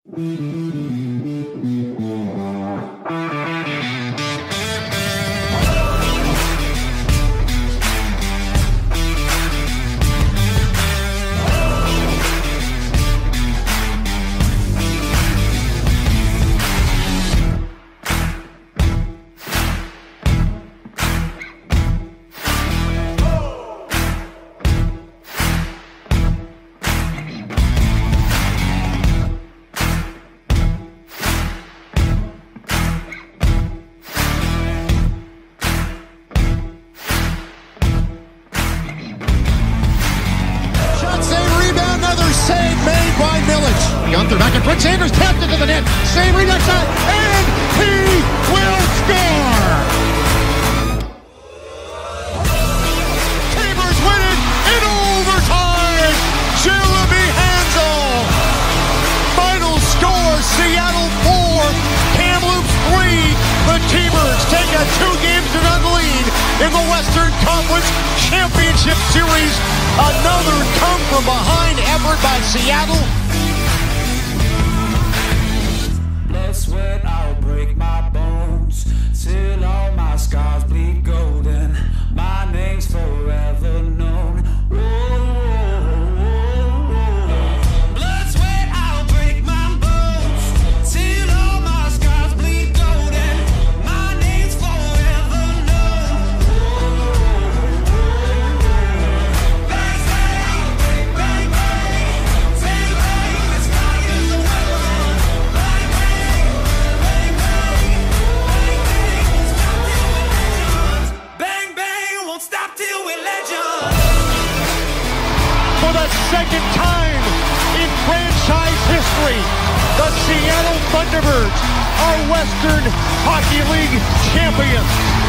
Gunther back and Fritz Sanders tapped into the net. Save rebound shot, and he will score! Sabres win it in overtime! Jeremy Hansel! Final score, Seattle 4, Kamloops 3. The T-Birds take a 2-0 lead in the Western Conference Championship Series. Another come-from-behind effort by Seattle. Sweat, I'll break my bones till all my scars bleed golden. My name's forever known. Blood, sweat, I'll break my bones till all my scars bleed golden. My name's forever known. Bang, bang, bang, bang, bang, bang. This fire is a weapon. Bang, bang. For the second time in franchise history, the Seattle Thunderbirds are Western Hockey League champions.